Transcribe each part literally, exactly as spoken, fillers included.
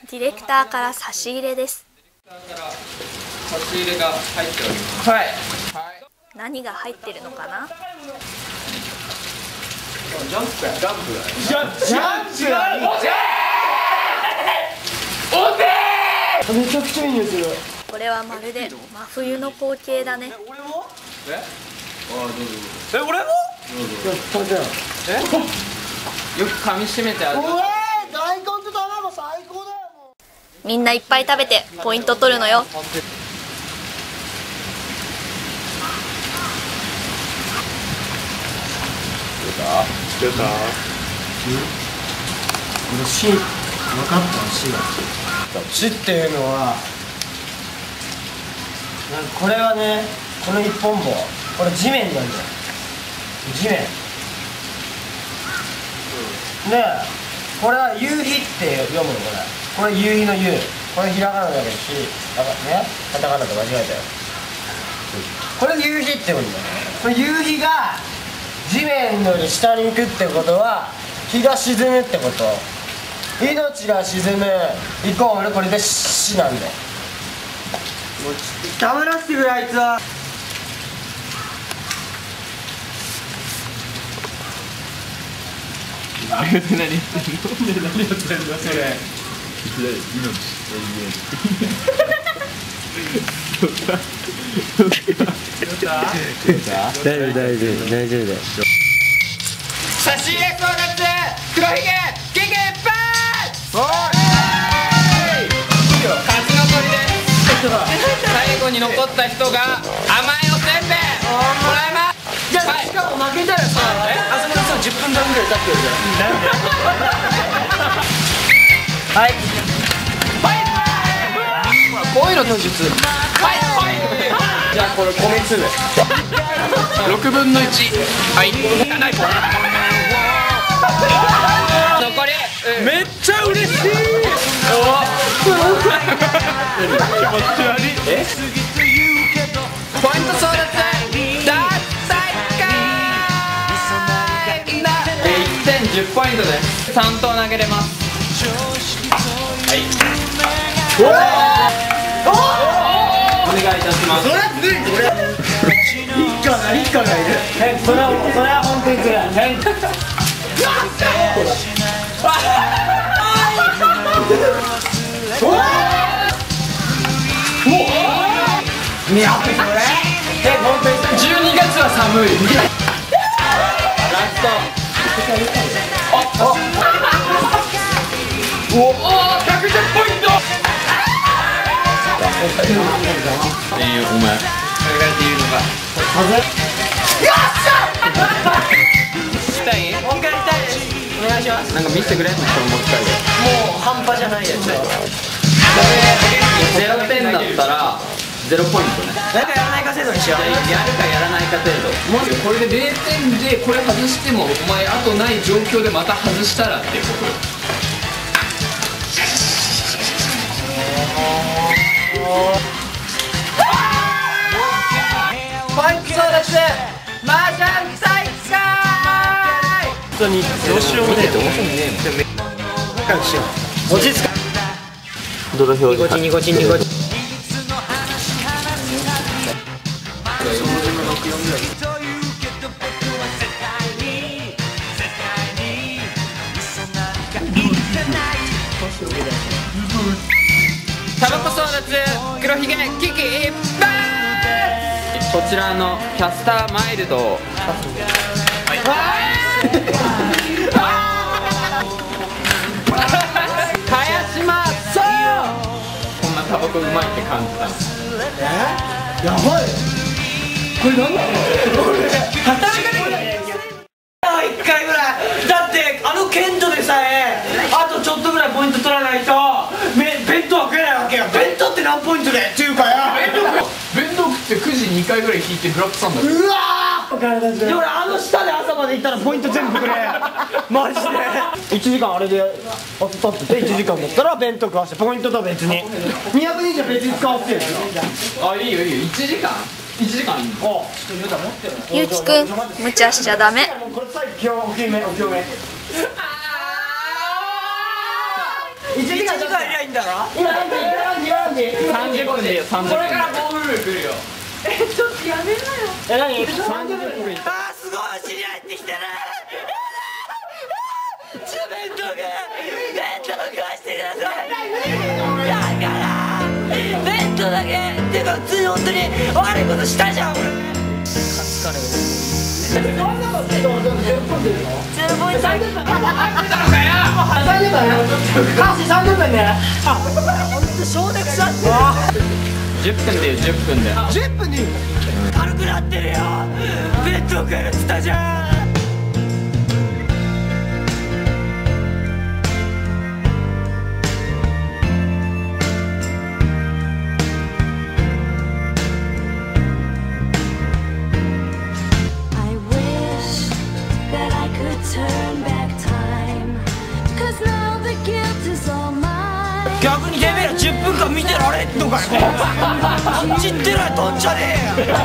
ディレクターから差し入れです。 差し入れが入っております。はい。 何が入ってるのかな。 ジャンプや。ジャンプや。 ジャンプ。ジャンプや。 おてー。めちゃくちゃいい匂いする。 これはまるで真冬の光景だね。 俺も？ え？ああ、どうぞ。 え、俺も？ どうぞ。 食べたよ。 え？よく噛み締めてある。 おえー、大根と卵最高だよもう。 みんないっぱい食べてポイント取るのよ。 出た。 俺シ分かったシが。シっていうのは、なんかこれはね、この一本棒、これ地面なんだよ。地面。で、これは夕日って読むのこれ。これ夕日の夕。これひらがなだけどし、だからね、カタカナと間違えたよ。これ夕日って読むんだよ。これ夕日が地面より下に行くってことは日が沈むってこと。命が沈むイコールこれで死なんだよ。もうたぶらせてくれあいつは。 何やってんの？何やってんのそれ。 大丈夫大丈夫大丈夫だよ。 差し入れ争奪黒ひげゲゲバー。おい。勝ち残りです。最後に残った人が甘いおせんべいもらいます。 じゃあ、しかも負けたらさ、あそこでさじゅっぷんかんぐらい経ってるじゃん。なんで？はい。 こういうのの術。はいはい。 じゃあこれ米粒。 六分の一。はい。残り。 めっちゃ嬉しい。 気持ち悪い。え？ポイント争奪大大会。え、一点十ポイントです。三投投げれます。はい。おお。お願いいたします。 それはずるい。これ。一家が一家がいる。え、それはそれは本当にずるい。おお。見合ってそれ。え、本当に。 十二月は寒い。ラスト。あ、おお、百十ポイント。えー、お前。それがっていうのが。 風。よっしゃ。 したい？ もう一回やりたいです。お願いします。 なんか見せてくれんの？これもう一回で。 もう半端じゃないやつ。 ゼロ点だったらゼロポイントね。 なんかやらないか制度にしよう。 やるかやらないか程度。もしこれでゼロてんでこれ外してもお前あとない状況でまた外したらってことよ。ポイント争奪麻雀大会。 本当にどうしようもねえどうしようもねえもん。落ち着か。 どの表ニコチンニコチンニコチン。 タバコ争奪黒ひげ危機一発。こちらのキャスターマイルドを生やしまそう。こんなタバコうまいって感じた。 え？やばい。これ何なの？俺働かなきゃいけない。一回ぐらい。だってあの剣道でさえあとちょっとぐらいポイント取らないとめ弁当は食えないわけよ。弁当って何ポイントでっていうかよ。 弁当食ってくじにかいぐらい引いてフラップさんだ。 うわー。で俺あの下で朝まで行ったらポイント全部くれ。マジで。いちじかんあれであと立ってていちじかんだったら弁当食わしてポイントと別ににひゃくにんじゃ別に使わせてよ。 あ、いいよいいよ。いちじかんいちじかんいいの？ ゆうきくん無茶しちゃダメ。 これ最強お清めお清め。いちじかんいりゃいいんだ。 だろ。今何時今何時今何時さんじゅっぷんでいいよ、さんじゅっぷんで。 これからゴール来るよ。 えちょっとやめなよ。 え何さんじゅっぷん。 あーすごい知り合いってきてる。ちょ面倒く面倒くしてください。だから面倒だけっていうか普通に本当に悪いことしたじゃん俺。カツカレーゼロポイントさんじゅっぷんさんじゅっぷんカーシーさんじゅっぷんね。あほんと少年腐ってる。 じゅっぷんでいいよ、じゅっぷんで。 じゅっぷんでいいの。軽くなってるよ。弁当食えるっつったじゃん。逆にてめえらじゅっぷんかん見てられんのかよ。知ってるとんちゃねえよ。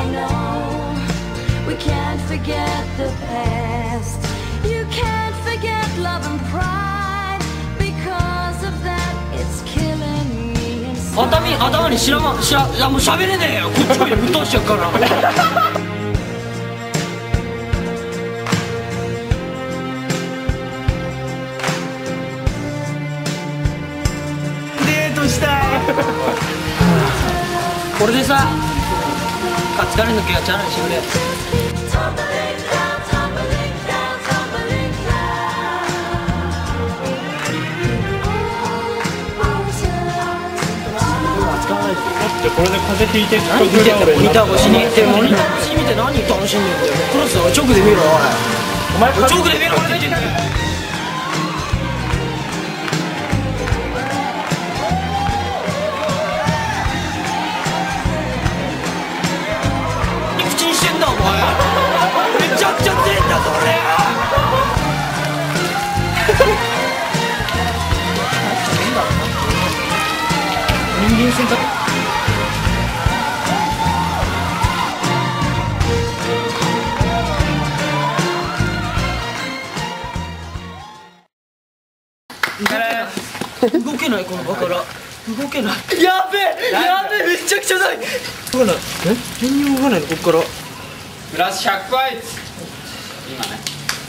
頭に頭にしらましらいやもう喋れねえよ。こっちまでぶっ通しちゃうから。これでさカツカレーの気がチャラにしてくれ。 これで風邪ひいて何見てんだよモニター越しに。でモニター越しに見て何楽しんでんだよ。クロス直で見ろおい。お前直で見ろって言ってんだよ。口にしてんだお前。めちゃくちゃ出んだぞ俺。人間性か。動けないこのバカラ。動けない。やべえやべえめちゃくちゃない。動かない。え全然動かないのこっから。 プラスひゃくポイント。今ね。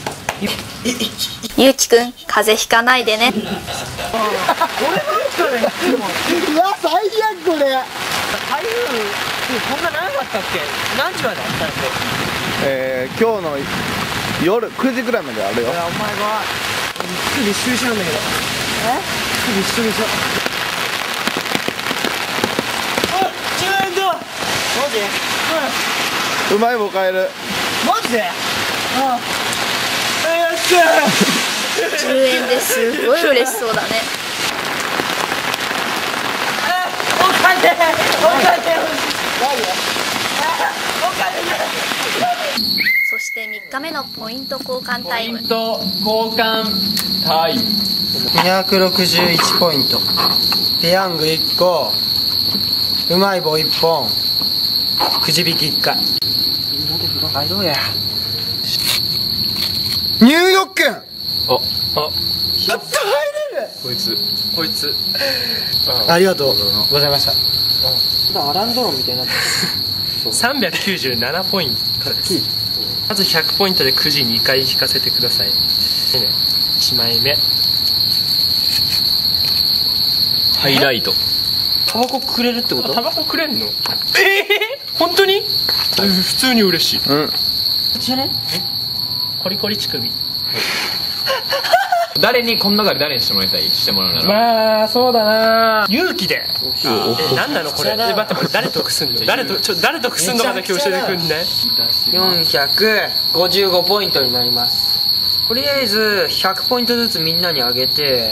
ゆうきくん風邪ひかないでね。 俺なんかねうわ最悪これ。台風こんな長かったっけ。何時まであったっけ。 えー、今日の夜くじぐらいまであるよ。 いやお前がびっくり一緒なんだけど。えびっくり一緒一緒。あじゅうえんだ。マジ。 うまい棒買える。 マジで。ああえー、 じゅうえんですごい嬉しそうだね。 お金お金そしてみっかめのポイント交換タイム。 ポイント交換タイム。 にひゃくろくじゅういちポイント。ペヤングいっこ。うまい棒いっぽん。くじ引きいっかい。入ろうや。入浴券。 お、あ、 やっと入れる。 こいつ、こいつ。 ありがとうございました。アランドロンみたいになってる。 さんびゃくきゅうじゅうななポイントです。まずひゃくポイントでくじにかい引かせてください。いちまいめハイライト。 タバコくれるってこと？ タバコくれんの？ええー、本当に？普通に嬉しい。 うん。 じゃね？ コリコリ乳首。 誰にこの中で誰にしてもらいたい？してもらうなら。 まあそうだな。勇気で。え、なんなのこれ？え、待ってこれ誰得すんの？誰とちょ誰得すんのかだけ教えてくんない？ よんひゃくごじゅうごポイントになります。とりあえずひゃくポイントずつみんなにあげて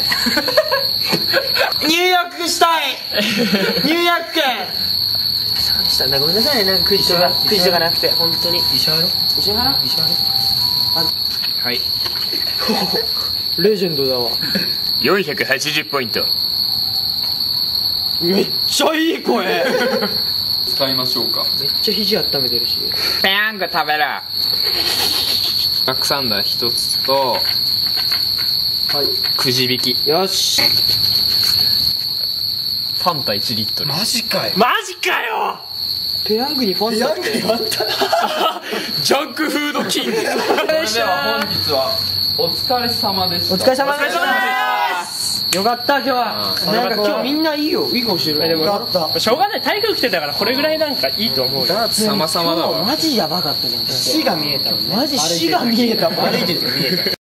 入浴したい。入浴券。そうでしたね。ごめんなさいね。なんかクイズがクイズがなくて本当に。石原？石原？石原？ はい。 冷レジェンドだわ。 よんひゃくはちじゅうポイント。 めっちゃいい声。 使いましょうか。 めっちゃ肘温めてるし。 ペヤング食べる。カクサンダー一つと、 はい、 くじ引き。 よし。 ファンタいちリットル。 マジかよ。 マジかよ。ペヤングにファンタって。 ジャンクフードキング。それでは本日はお疲れ様でした。 お疲れ様でした。よかった今日は。なんか今日みんないいよ、いい顔してる。でもしょうがない、台風来てたからこれぐらいなんかいいと思うよ。 様々だわ。 マジヤバかったじゃん。死が見えた。マジ死が見えた。歩いてて見えた。